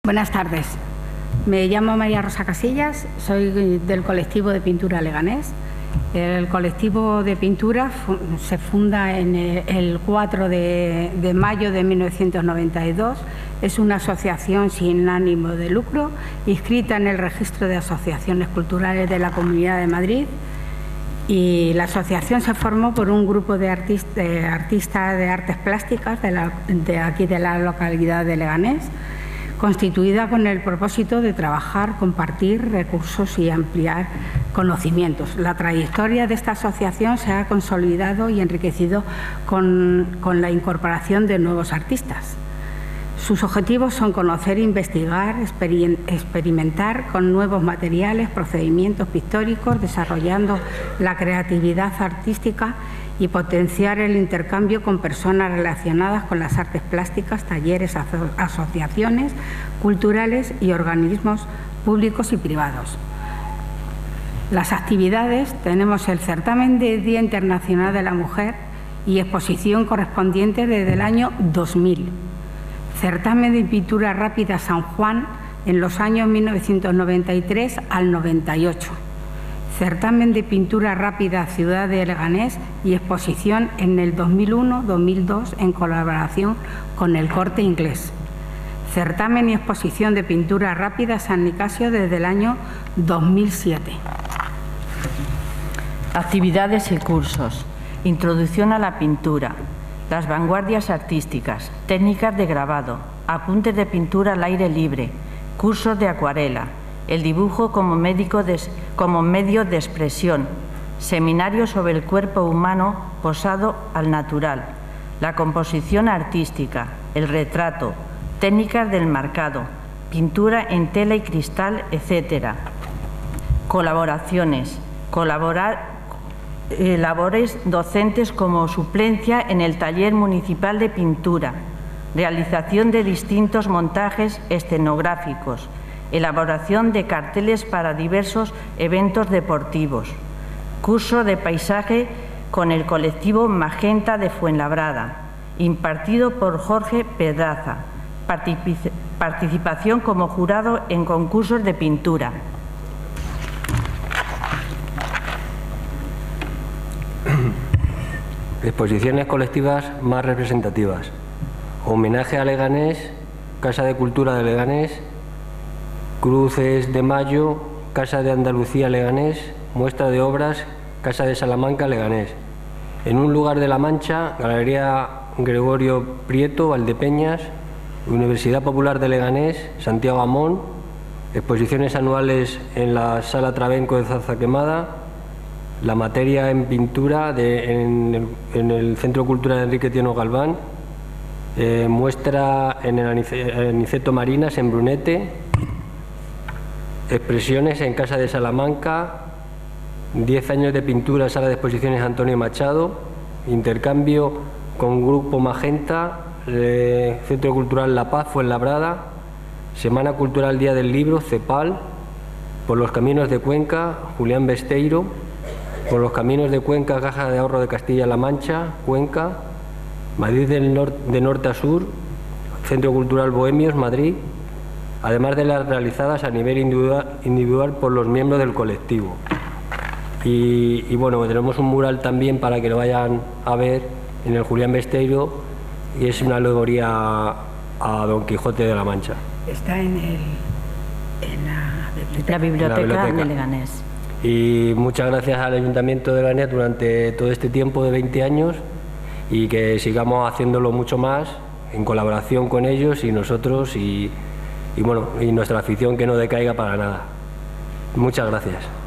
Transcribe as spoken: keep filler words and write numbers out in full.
Buenas tardes. Me llamo María Rosa Casillas, soy del colectivo de pintura Leganés. El colectivo de pintura se funda en el cuatro de mayo de mil novecientos noventa y dos. Es una asociación sin ánimo de lucro, inscrita en el registro de asociaciones culturales de la Comunidad de Madrid. Y la asociación se formó por un grupo de artistas de, artistas de artes plásticas de, la, de aquí de la localidad de Leganés, constituida con el propósito de trabajar, compartir recursos y ampliar conocimientos. La trayectoria de esta asociación se ha consolidado y enriquecido con, con la incorporación de nuevos artistas. Sus objetivos son conocer, investigar, experimentar con nuevos materiales, procedimientos pictóricos, desarrollando la creatividad artística y potenciar el intercambio con personas relacionadas con las artes plásticas, talleres, aso asociaciones culturales y organismos públicos y privados. Las actividades: tenemos el certamen de Día Internacional de la Mujer y exposición correspondiente desde el año dos mil. Certamen de pintura rápida San Juan en los años mil novecientos noventa y tres al noventa y ocho. Certamen de pintura rápida Ciudad de Leganés y exposición en el dos mil uno dos mil dos en colaboración con El Corte Inglés. Certamen y exposición de pintura rápida San Nicasio desde el año dos mil siete. Actividades y cursos. Introducción a la pintura. Las vanguardias artísticas, técnicas de grabado, apuntes de pintura al aire libre, cursos de acuarela, el dibujo como, médico de, como medio de expresión, seminarios sobre el cuerpo humano posado al natural, la composición artística, el retrato, técnicas del marcado, pintura en tela y cristal, etcétera. Colaboraciones. Colaborar Eh, labores docentes como suplencia en el taller municipal de pintura, realización de distintos montajes escenográficos, elaboración de carteles para diversos eventos deportivos, curso de paisaje con el colectivo Magenta de Fuenlabrada, impartido por Jorge Pedraza, Particip- participación como jurado en concursos de pintura. Exposiciones colectivas más representativas. Homenaje a Leganés, Casa de Cultura de Leganés, Cruces de Mayo, Casa de Andalucía Leganés, muestra de obras, Casa de Salamanca Leganés. En un lugar de La Mancha, Galería Gregorio Prieto, Valdepeñas, Universidad Popular de Leganés, Santiago Amón, exposiciones anuales en la Sala Trabenco de Zarza Quemada, la materia en pintura de, en, el, en el Centro Cultural Enrique Tieno Galván, eh, muestra en el Aniceto Marinas en Brunete, expresiones en Casa de Salamanca, diez años de pintura, Sala de Exposiciones Antonio Machado, intercambio con Grupo Magenta, eh, Centro Cultural La Paz, Fuenlabrada, Semana Cultural Día del Libro, CEPAL, Por los Caminos de Cuenca, Julián Besteiro, Por los Caminos de Cuenca, Caja de Ahorro de Castilla-La Mancha, Cuenca, Madrid del nor de norte a sur, Centro Cultural Bohemios, Madrid, además de las realizadas a nivel individual, individual por los miembros del colectivo. Y, y bueno, tenemos un mural también para que lo vayan a ver en el Julián Besteiro, y es una alegoría a, a Don Quijote de la Mancha. Está en, el, en la biblioteca, la biblioteca, la biblioteca de Leganés. Y muchas gracias al Ayuntamiento de Leganés durante todo este tiempo de veinte años, y que sigamos haciéndolo mucho más en colaboración con ellos y nosotros, y, y bueno, y nuestra afición que no decaiga para nada. Muchas gracias.